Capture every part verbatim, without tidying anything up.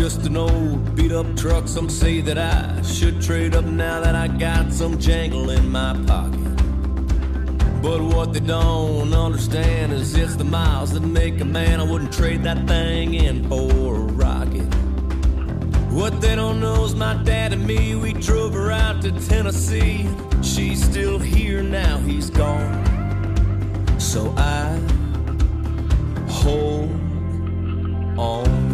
just an old beat-up truck. Some say that I should trade up now that I got some jangle in my pocket. But what they don't understand is it's the miles that make a man. I wouldn't trade that thing in for a rocket. What they don't know is my dad and me, we drove her out to Tennessee. She's still here now, he's gone. So I hold on.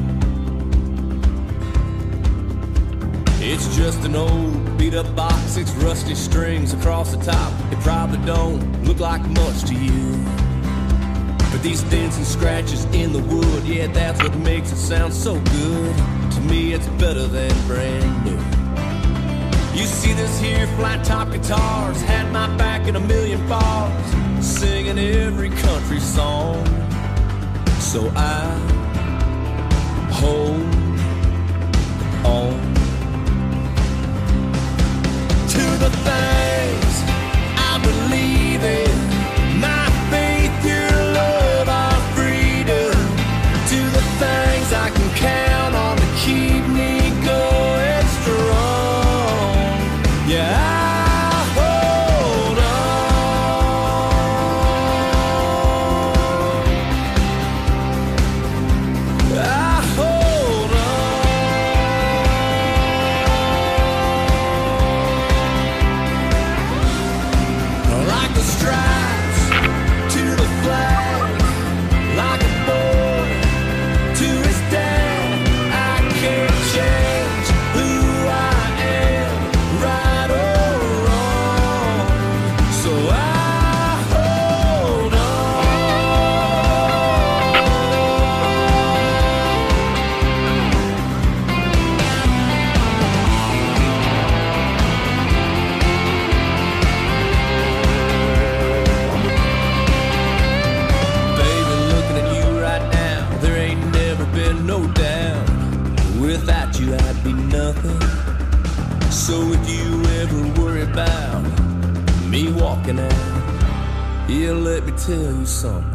It's just an old beat-up box, six rusty strings across the top. It probably don't look like much to you, but these dents and scratches in the wood, yeah, that's what makes it sound so good. To me, it's better than brand new. You see this here flat top guitars had my back in a million bars, singing every country song. So I hold on to the things I believe in, my faith, your love, our freedom, to the things I can count on to keep me going strong. Yeah, I hold on. I hold on. Like the stripes to the flag, like a boy to his dad. I can't change who I am, right or wrong. So I hold Baby, looking at you right now, there ain't never been no doubt. Without you, I'd be nothing. So if you ever worry about me walking out, yeah, let me tell you something.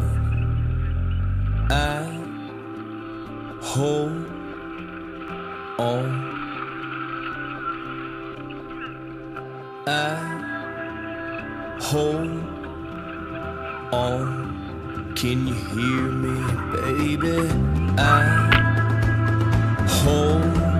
I hold on. I hold on. Can you hear me, baby? I hold